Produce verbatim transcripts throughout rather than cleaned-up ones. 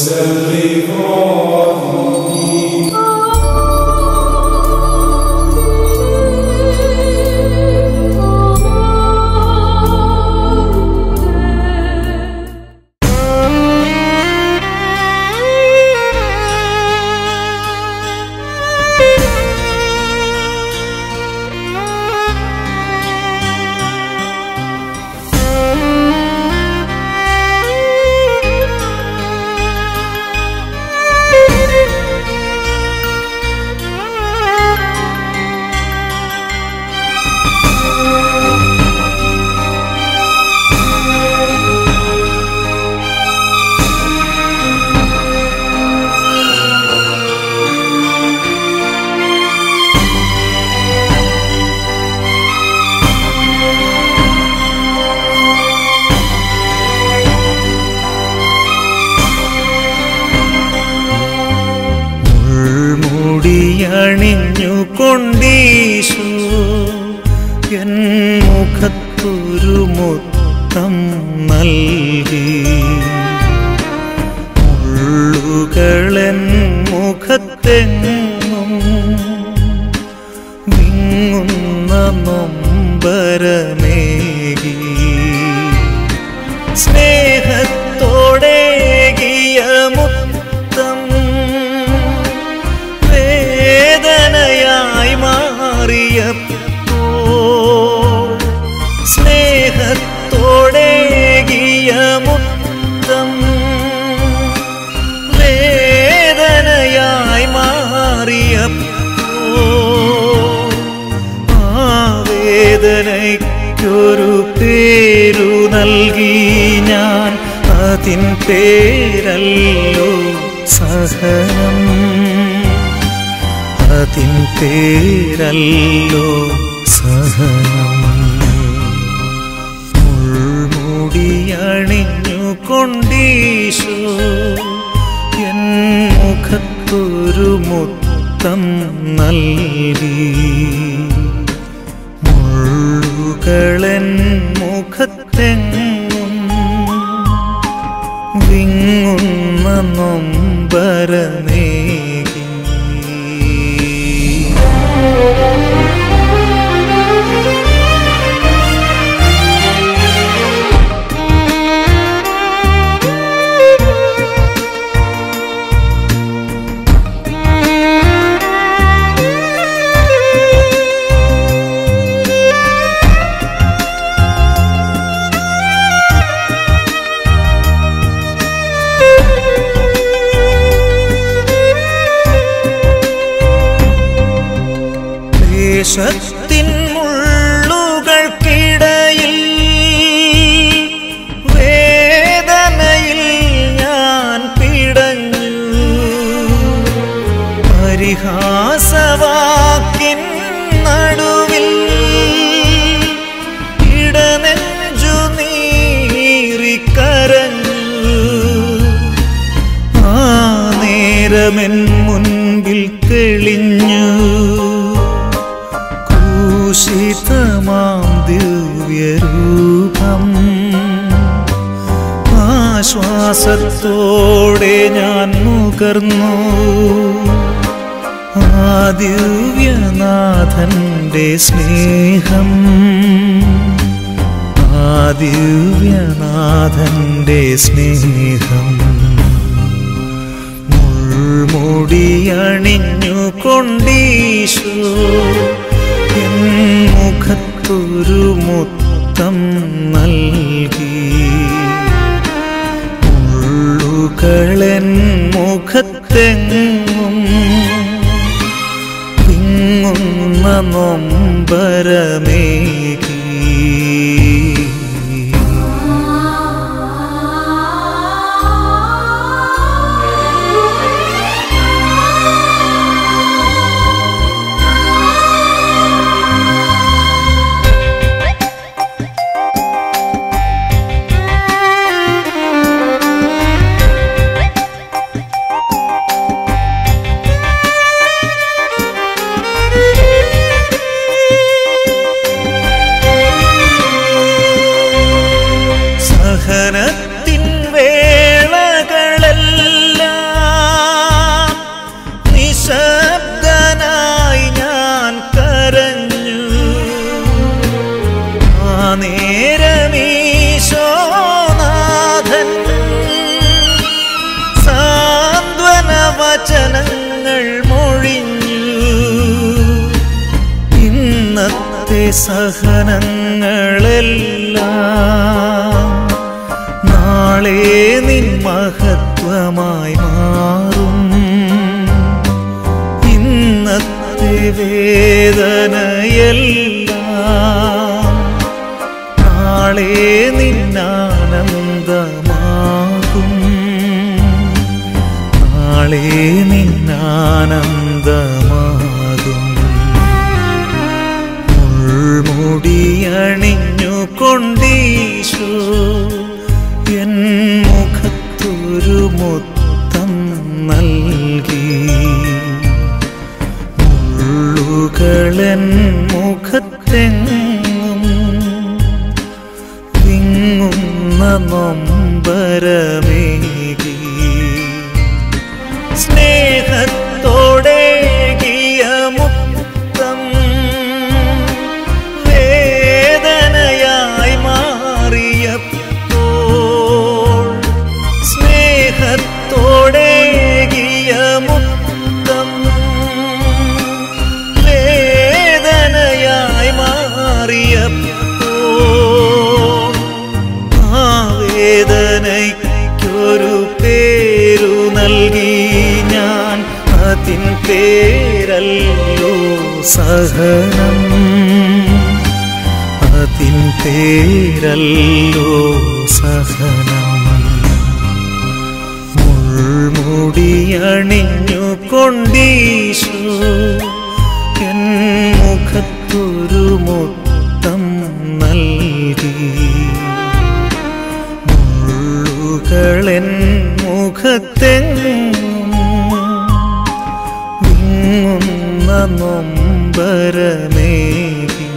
അണിഞ്ഞുകൊണ്ടീശോ N മുഖത്തൊരു മുത്തം നൽകി. മുള്ളുകളെൻ മുഖത്തെങ്ങും വിങ്ങുന്ന നൊമ്പരമേകി. സ്നേഹത്തോടേകിയ മുത്തം വേദനയായി മാറിയപ്പോൾ, സ്നേഹത്തോടേകിയ മുത്തം വേദനയായി മാറിയപ്പോൾ, ആ വേദനയ്ക്കൊരു പേരു നൽകി ഞാൻ. അതിൻ പേരല്ലോ സഹനം, അതിൻ പേരല്ലോ സഹനം. മുൾമുടിയണിഞ്ഞുകൊണ്ടീശോ എൻ മുഖത്തൊരു മുത്തം നൽകി. മുള്ളുകളെൻ മുഖത്തെങ്ങും വിങ്ങുന്ന നൊമ്പരമേകി. ദേശത്തിൻ മുള്ളുകൾക്കിടയിൽ വേദനയിൽ ഞാൻ പിടഞ്ഞു. പരിഹാസവാക്കിൻ നടുവിൽ ഇടനെഞ്ചു നീറിക്കരഞ്ഞു. ആ നേരമെൻ മുൻപിൽ തെളിഞ്ഞു ക്രൂശിതമാം ദിവ്യരൂപം. ആശ്വാസത്തോടെ ഞാൻ നുകർന്നു ആ ദിവ്യനാഥന്റെ സ്നേഹം, ആ ദിവ്യനാഥന്റെ സ്നേഹം. മുൾമുടിയണിഞ്ഞുകൊണ്ടീശോ എൻ മുഖത്തൊരു മുത്തം നൽകി. മുള്ളുകളെൻ മുഖത്തെങ്ങും വിങ്ങുന്ന നൊമ്പരമേകി. സഹനങ്ങളെല്ലാം നാളെ നിൻ മഹത്വമായി മാറും. ഇന്നത്തെ വേദനയെല്ലാം നാളെ നിന്നാനന്ദമാകും. നാളെ നിന്നാനന്ദമാകും. മുൾമുടിയണിഞ്ഞു കൊണ്ടീശോ എൻ മുഖത്തൊരു മുത്തം നൽകി. മുള്ളുകളെൻ മുഖത്തെങ്ങും വിങ്ങുന്ന നൊമ്പരമേകി. സ്നേഹത്തോടേകിയ മുത്തം വേദനയായി മാറിയപ്പോൾ, സ്നേഹത്തോടേകിയ മുത്തം വേദനയായി മാറിയപ്പോൾ, ആ വേദനയ്ക്കൊരു പേരു നൽകി ഞാൻ. അതിൻ പേരല്ലോ സഹനം, അതിൻ പേരല്ലോ സഹനം. മുൾമുടിയണിഞ്ഞു കൊണ്ടീശോ എൻ മുഖത്തൊരു മുത്തം നൽകി. മുള്ളുകളെൻ മുഖത്തെങ്ങും വിങ്ങുന്ന നൊമ്പരമേകി.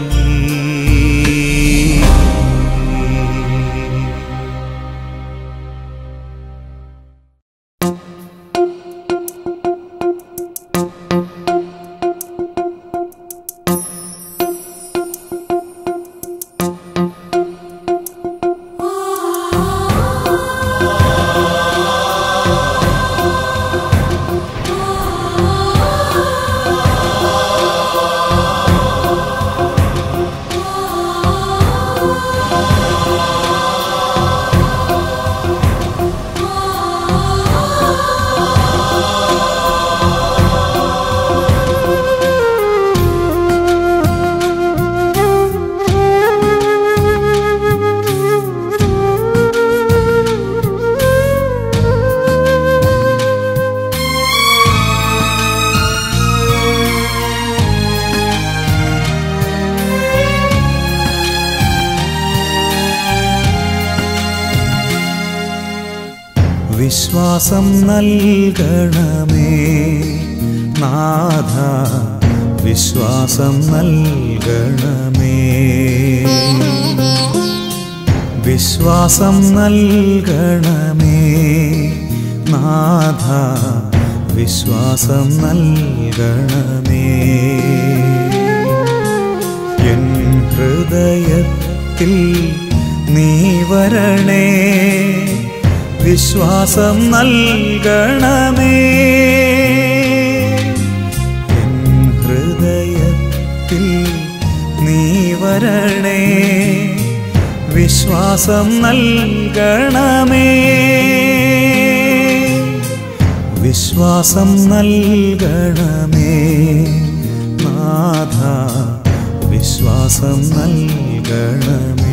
വിശ്വാസം നൽകണമേ നാഥ, വിശ്വാസം നൽകണമേ. വിശ്വാസം നൽകണമേ നാഥ, വിശ്വാസം നൽകണമേ. എൻ ഹൃദയത്തിൽ നീ വരണേ, വിശ്വാസം നൽകണമേ. എൻ ഹൃദയത്തിൽ നീ വരണേ, വിശ്വാസം നൽകണമേ. വിശ്വാസം നൽകണമേ നാഥ, വിശ്വാസം നൽകണമേ.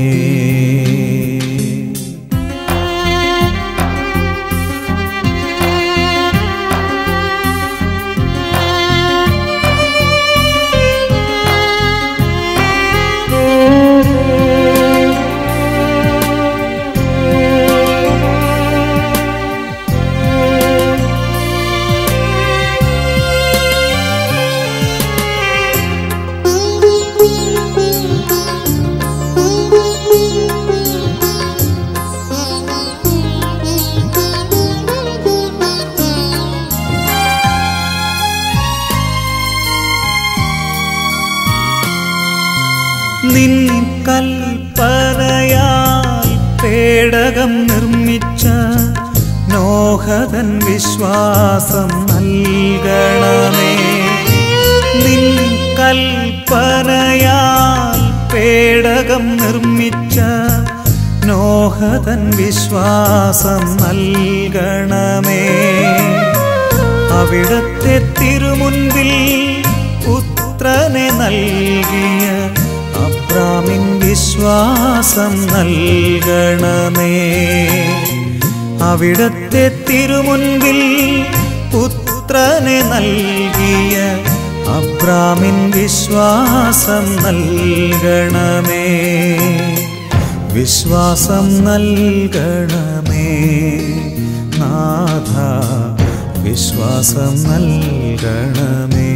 നിൻ കൽപ്പനയാൽ പേടകം നിർമ്മിച്ച നോഹതൻ വിശ്വാസം നൽകണമേ. നിൻ കൽപ്പനയാൽ പേടകം നിർമ്മിച്ച നോഹതൻ വിശ്വാസം നൽകണമേ. അവിടത്തെ തിരുമുൻപിൽ പുത്രനെ നൽകിയ അബ്രാമിൻ വിശ്വാസം നൽകണമേ. അവിടത്തെ തിരുമുൻപിൽ പുത്രനെ നൽകിയ അബ്രാമിൻ വിശ്വാസം നൽകണമേ. വിശ്വാസം നൽകണമേ നാഥ, വിശ്വാസം നൽകണമേ.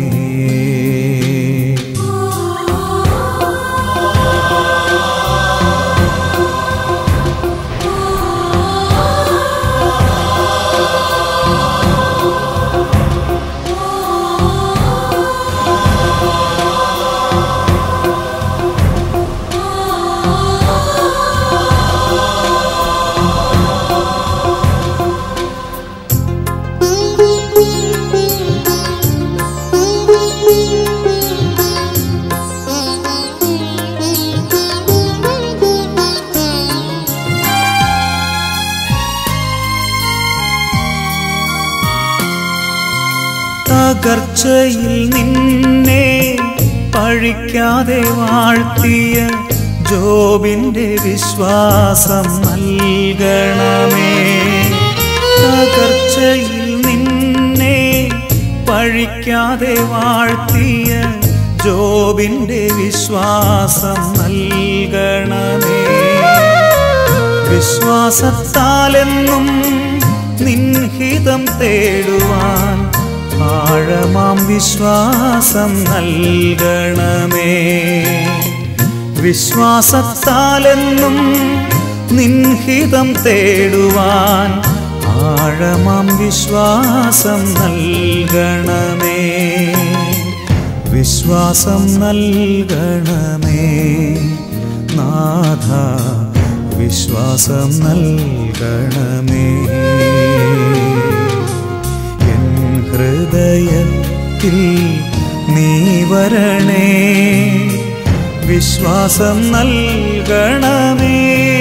തകർച്ചയിൽ നിന്നെ പഴിക്കാതെ വാഴ്ത്തിയ ജോബിന്റെ വിശ്വാസം നൽകണമേ. തകർച്ചയിൽ നിന്നെ പഴിക്കാതെ വാഴ്ത്തിയ ജോബിന്റെ വിശ്വാസം നൽകണമേ. വിശ്വാസത്താലെന്നും നിൻഹിതം തേടുവാൻ ആഴമാം വിശ്വാസം നൽകണമേ. വിശ്വാസത്താലെന്നും നിൻഹിതം തേടുവാൻ ആഴമാം വിശ്വാസം നൽകണമേ. വിശ്വാസം നൽകണമേ നാഥ, വിശ്വാസം നൽകണമേ. ഹൃദയത്തിൽ നീ വരണേ, വിശ്വാസം നൽകണമേ.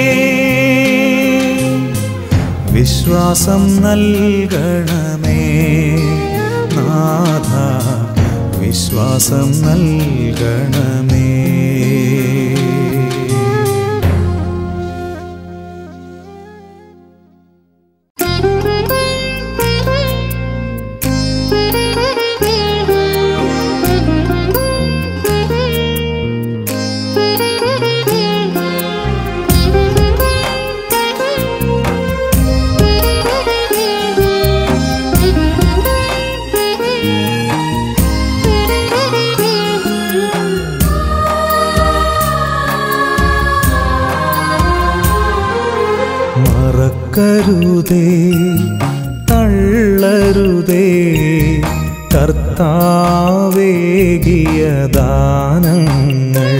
വിശ്വാസം നൽകണമേ നാഥ, വിശ്വാസം നൽകണമേ. മറക്കരുതേ, തള്ളരുതേ കർത്താവേകിയ ദാനങ്ങൾ.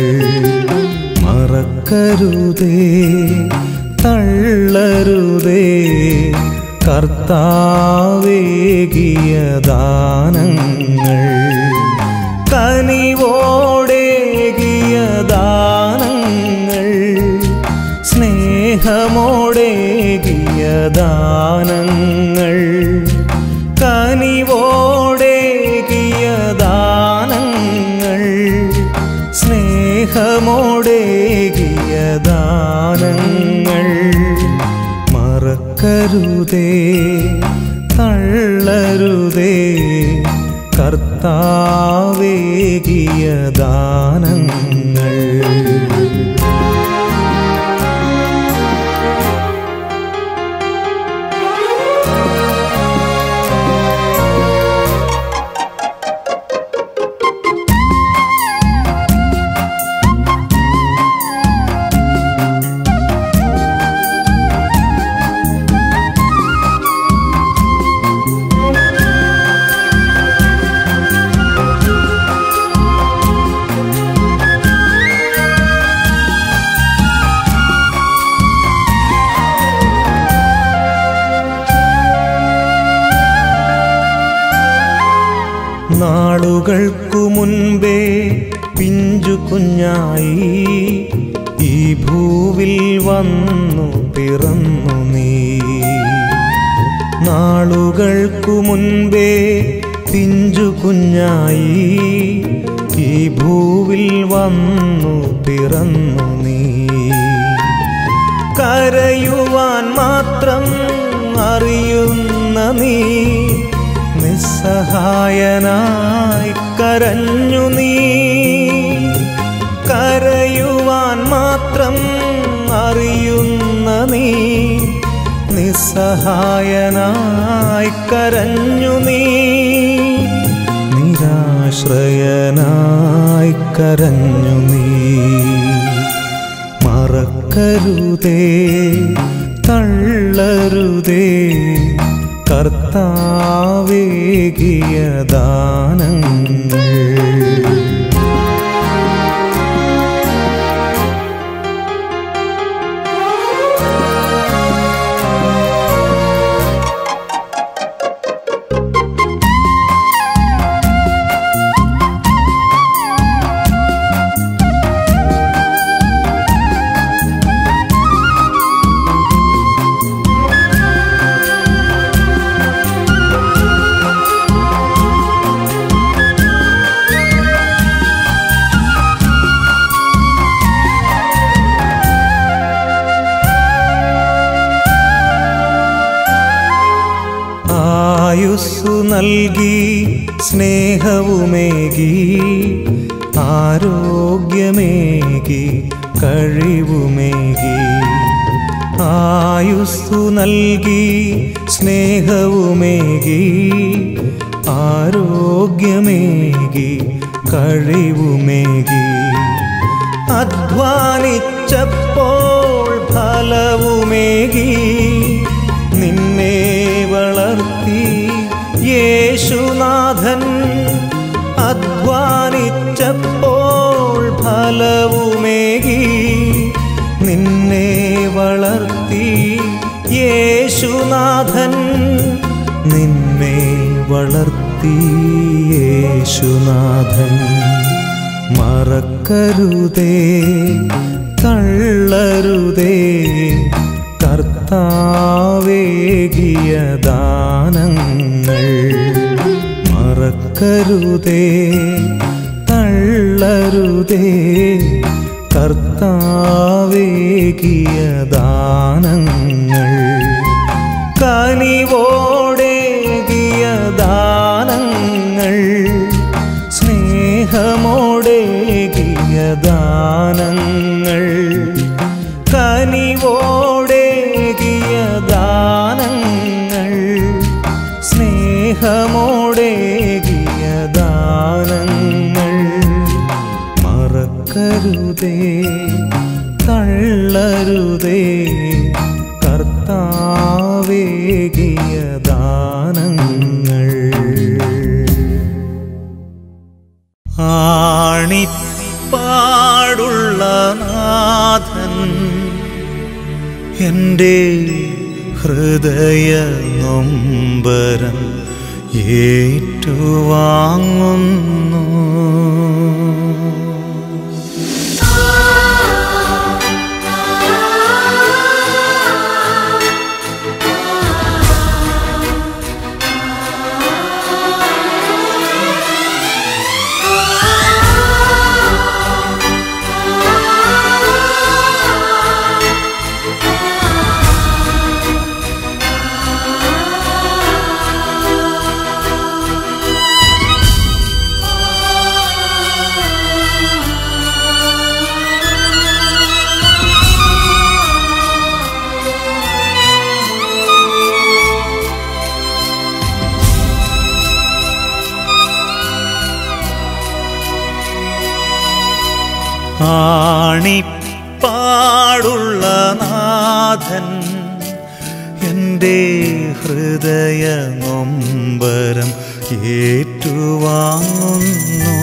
മറക്കരുതേ, തള്ളരുതേ കർത്താവേകിയ ദാനങ്ങൾ. കനിവോടേകിയ ദാനങ്ങൾ, സ്നേഹമോടേകിയ ദാനങ്ങൾ. കനിവോടേകിയ ദാനങ്ങൾ, സ്നേഹമോടേകിയ ദാനങ്ങൾ. മറക്കരുതേ, തള്ളരുതേ കർത്താവേകിയ ദാനങ്ങൾ. നാളുകൾക്കു മുൻപേ പിഞ്ചു കുഞ്ഞായി ഈ ഭൂവിൽ വന്നു പിറന്നു നീ. നാളുകൾക്കു മുൻപേ പിഞ്ചു കുഞ്ഞായി ഈ ഭൂവിൽ വന്നു പിറന്നു നീ. കരയുവാൻ മാത്രം അറിയുന്ന നീ നിസ്സഹായനായി കരഞ്ഞു നീ. കരയുവാൻ മാത്രം അറിയുന്ന നീ നിസ്സഹായനായി കരഞ്ഞു നീ. നിരാശ്രയനായി കരഞ്ഞു നീ. മറക്കരുതേ തള്ളരുതേ കർത്താവേകിയ ദാനങ്ങൾ. ആയുസ്സു നൽകി സ്നേഹവുമേകി ആരോഗ്യമേകി കഴിവുമേകി. ആയുസ്സു നൽകി സ്നേഹവുമേകി ആരോഗ്യമേകി കഴിവുമേകി. അധ്വാനിച്ചപ്പോൾ ഫലവുമേകി നിന്നെ വളർത്തി യേശുനാഥൻ. അധ്വാനിച്ചപ്പോൾ ഫലവുമേകി നിന്നെ വളർത്തി യേശുനാഥൻ. നിന്നെ വളർത്തി യേശുനാഥൻ. മറക്കരുതേ തള്ളരുതേ കർത്താവേകിയ ദാനങ്ങൾ. മറക്കരുതേ തള്ളരുതേ കർത്താവേകിയ ദാനങ്ങൾ. കനിവോടേകിയ ദാനങ്ങൾ സ്നേഹമോടേകിയ ദാനങ്ങൾ. കനിവോടേകിയ ദാനങ്ങൾ സ്നേഹമോടേകിയ ദാനങ്ങൾ. മറക്കരുതേ തള്ളരുതേ കർത്താവേകിയ ദാനങ്ങൾ. ആണിപ്പാടുള്ള നാഥൻ എൻ്റെ ഹൃദയ നൊമ്പരം ഏറ്റുവാങ്ങുന്നു. ആണിപ്പാടുള്ള നാഥൻ എൻ്റെ ഹൃദയ നൊമ്പരം ഏറ്റുവാങ്ങുന്നു.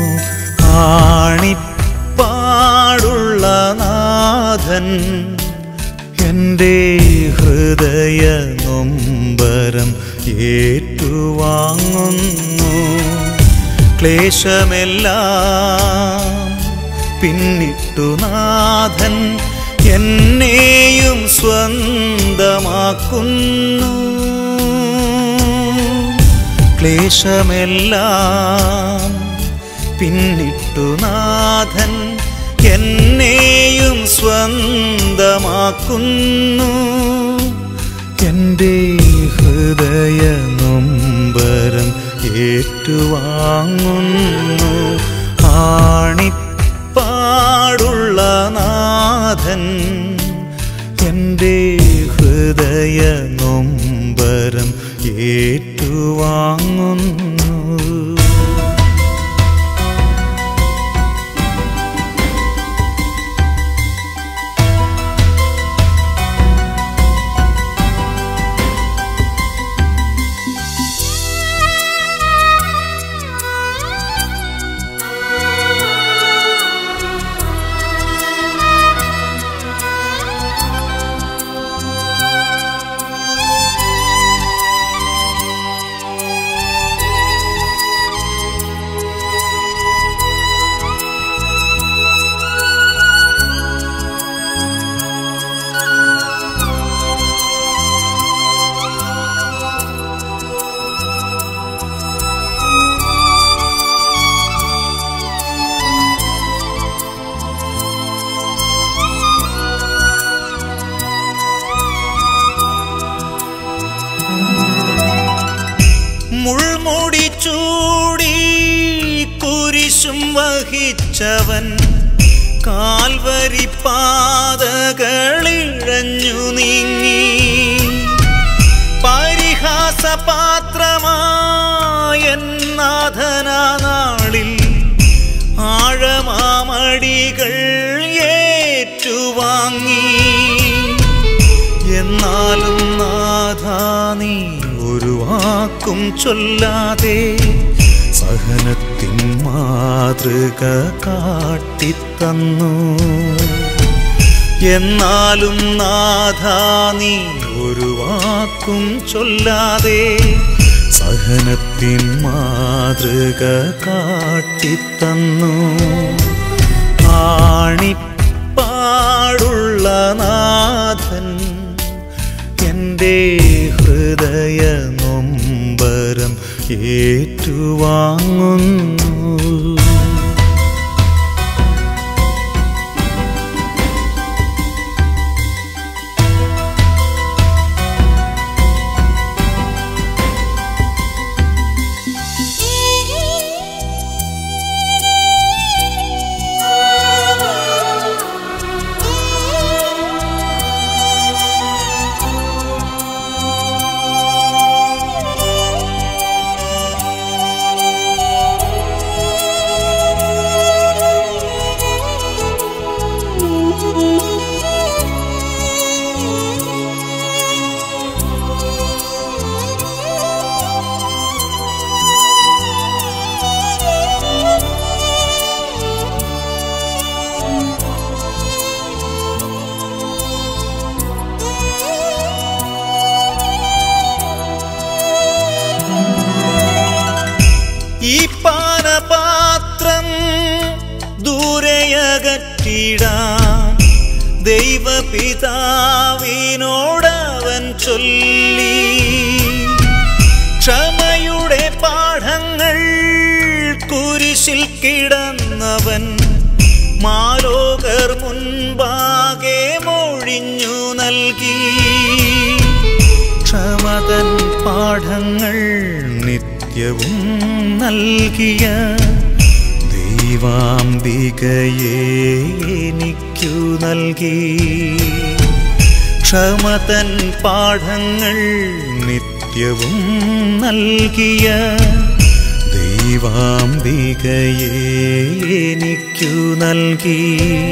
ആണിപ്പാടുള്ള നാഥൻ എൻ്റെ ഹൃദയ നൊമ്പരം ഏറ്റുവാങ്ങുന്നു. ക്ലേശമെല്ലാം പിന്നിട്ടു നാഥൻ എന്നെയും സ്വന്തമാക്കുന്നു. ക്ലേശമെല്ലാം പിന്നിട്ടു നാഥൻ എന്നെയും സ്വന്തമാക്കുന്നു. എൻ്റെ ഹൃദയ നൊമ്പരം ഏറ്റുവാങ്ങുന്നു. ആണിപ്പാടുള്ള നാഥൻ എൻ്റെ ഹൃദയ നൊമ്പരം ഏറ്റുവാങ്ങുന്നു. മുൾമുടി ചൂടി കുരിശും വഹിച്ചവൻ കാൽവരി പാതകളിഴഞ്ഞു നീങ്ങി. പരിഹാസപാത്രമായ നാഥനാ നാളിൽ ആഴമാമടികൾ ഏറ്റുവാങ്ങി. എന്നാലും നാഥാ നീ ഒരു വാക്കും ചൊല്ലാതെ സഹനത്തിൻ മാതൃക കാട്ടിത്തന്നു. എന്നാലും നാഥാ നീ ഒരു വാക്കും ചൊല്ലാതെ സഹനത്തിൻ മാതൃക കാട്ടിത്തന്നു. ആണിപ്പാടുള്ള നാഥൻ എൻ്റെ ഹൃദയ നൊമ്പരം ഏറ്റുവാങ്ങുന്നു. ഈ പാനപാത്രം ദൂരെയകറ്റിടാൻ ദൈവപിതാവിനോടവൻ ചൊല്ലി. ക്ഷമയുടെ പാഠങ്ങൾ കുരിശിൽ കിടന്നവൻ മാലോകർ മുൻപാകെ മൊഴിഞ്ഞു നൽകി. ക്ഷമതൻ പാഠങ്ങൾ നിത്യവും നൽകിയ ദൈവാംബികയെ എനിക്കു നൽകി. ക്ഷമതൻ പാഠങ്ങൾ നിത്യവും നൽകിയ ദൈവാംബികയെ എനിക്കു നൽകി.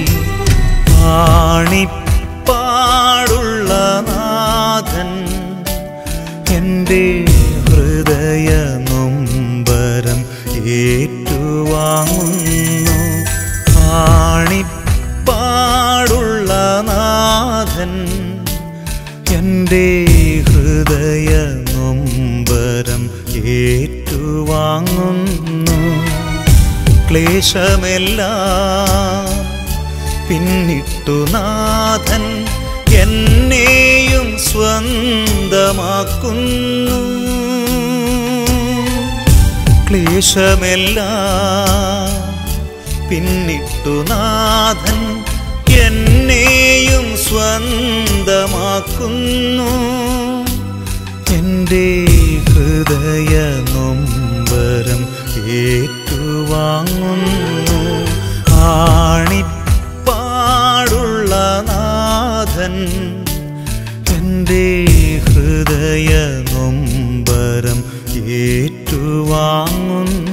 ആണിപ്പാടുള്ള നാഥൻ എൻ്റെ ഹൃദയ നൊമ്പരം ഏറ്റുവാങ്ങുന്നു. ആണിപ്പാടുള്ള നാഥൻ എൻ്റെ ഹൃദയ നൊമ്പരം ഏറ്റുവാങ്ങുന്നു. ക്ലേശമെല്ലാം പിന്നിട്ടു നാഥൻ എന്നെയും സ്വന്തമാക്കുന്നു. ക്ലേശമെല്ലാം പിന്നിട്ടു നാഥൻ എന്നെയും സ്വന്തമാക്കുന്നു. എൻ്റെ ഹൃദയ നൊമ്പരം ഏറ്റുവാങ്ങുന്നു. ആണിപ്പാടുള്ള നാഥൻ എൻ്റെ ഹൃദയ നൊമ്പരം ഏറ്റുവാങ്ങുന്നു.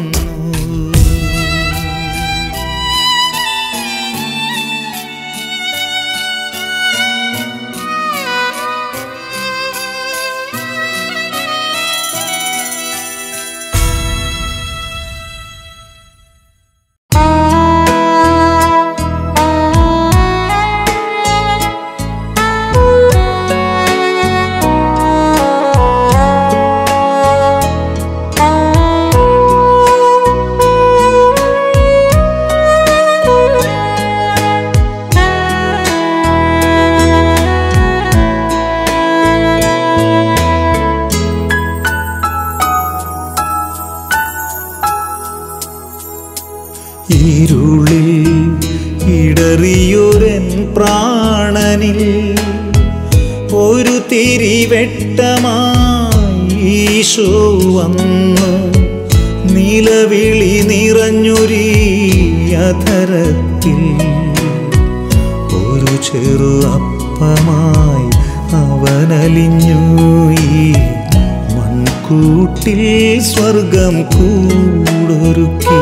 ഇരുളിൽ ഇടറിയൊരൻ പ്രാണനിൽ ഒരു തിരിവെട്ടമായി ഈശോ വന്നു. നിലവിളി നിറഞ്ഞൊരീ അധരത്തിൽ ഒരു ചെറു അപ്പമായി അവനലിഞ്ഞു. ഈ മൺകൂട്ടിൽ സ്വർഗം കൂടൊരുക്കി.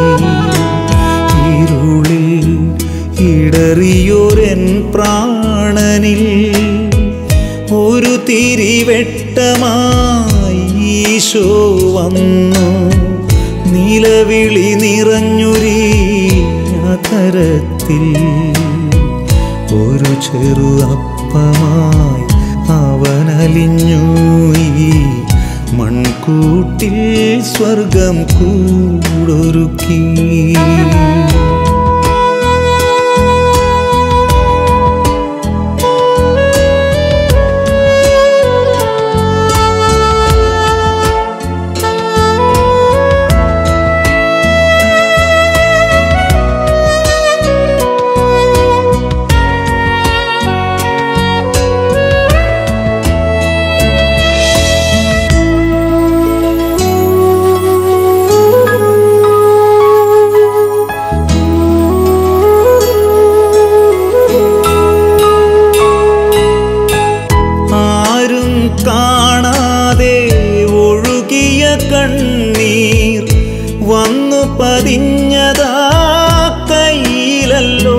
ഇരുളിൽ ഇടറിയൊരൻ പ്രാണനിൽ ഒരു തിരിവെട്ടമായി ഈശോ വന്നു. നിലവിളി നിറഞ്ഞൊരീ അധരത്തിൽ ഒരു ചെറു അപ്പമായി അവനലിഞ്ഞു. ഈ മൺകൂട്ടിൽ സ്വർഗം കൂടൊരുക്കി. കാണാതെ ഒഴുകിയ കണ്ണീർ വന്നു പതിഞ്ഞതാ കയ്യിലല്ലോ.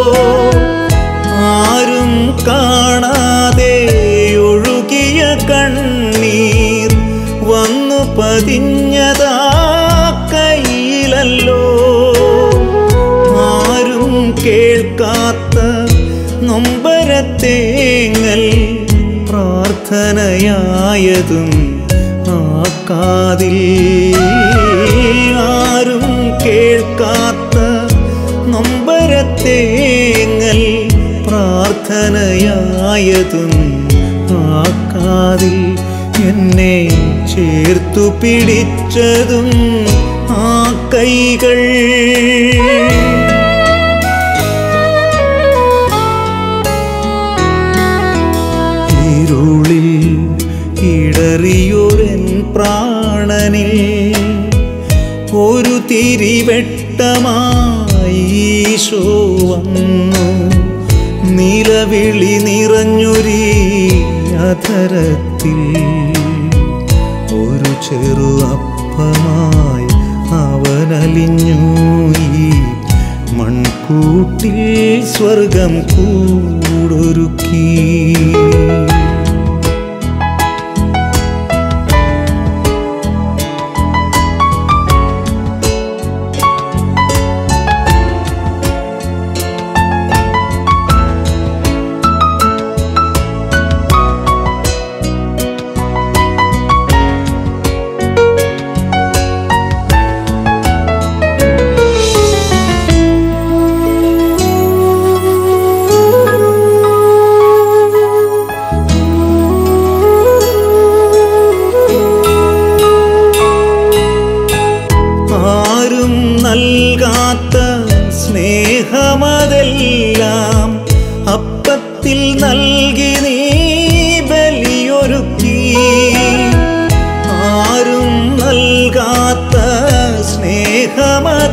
ആരും കാണാതെ ഒഴുകിയ കണ്ണീർ വന്നു പതിഞ്ഞതാ കയ്യിലല്ലോ. ആരും കേൾക്കാത്ത നൊമ്പരത്തേങ്ങൽ പ്രാർത്ഥനയായതും ആ കാതിൽ. ആരും കേൾക്കാത്ത നൊമ്പരത്തേങ്ങൽ പ്രാർത്ഥനയായതും ആ കാതിൽ. എന്നെ ചേർത്തു പിടിച്ചതും ആ കൈകൾ. ഇരുളിൽ ഇടറിയൊരൻ പ്രാണനിൽ ഒരു തിരിവെട്ടമായി ഈശോ വന്നു. നിലവിളി നിറഞ്ഞൊരീ അധരത്തിൽ ഒരു ചെറു അപ്പമായി അവനലിഞ്ഞു. ഈ മൺകൂട്ടിൽ സ്വർഗം കൂടൊരുക്കി.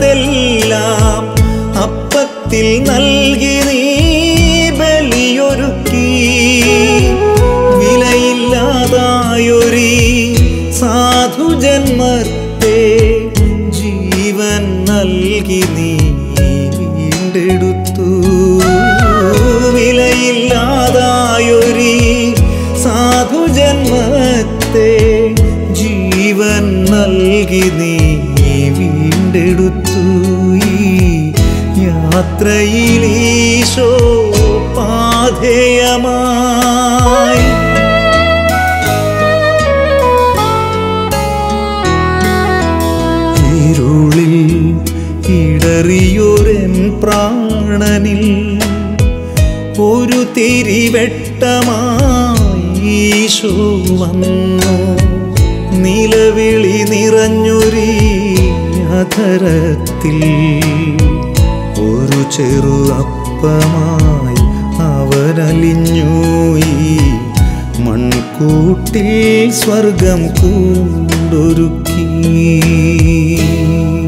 അതെല്ലാം അപ്പത്തിൽ നൽകി നീ ബലിയൊരുക്കി. വിലയില്ലാതായൊരീ സാധുജന്മത്തെ ജീവൻ നൽകി നീ വീണ്ടെടുത്തു. വിലയില്ലാതായൊരീ സാധുജന്മത്തെ ജീവൻ നൽകി നീ വീണ്ടെടുത്തു. ഈ യാത്രയിൽ ഈശോ പാഥേയമായി ഇരുളിൽ ഇടറിയൊരെൻ പ്രാണനിൽ ഒരു തിരിവെട്ടമായി ഈശോ വന്നു. നിലവിളി നിറഞ്ഞൊരീ അധരത്തിൽ ഒരു ചെറു അപ്പമായി അവനലിഞ്ഞു. ഈ മൺകൂട്ടിൽ സ്വർഗം കൂടൊരുക്കി.